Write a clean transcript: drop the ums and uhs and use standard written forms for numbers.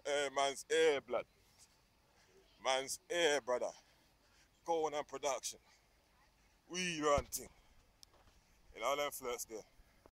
Man's air, blood. Man's air, brother. Going on production. We run thing. You know them flirts there.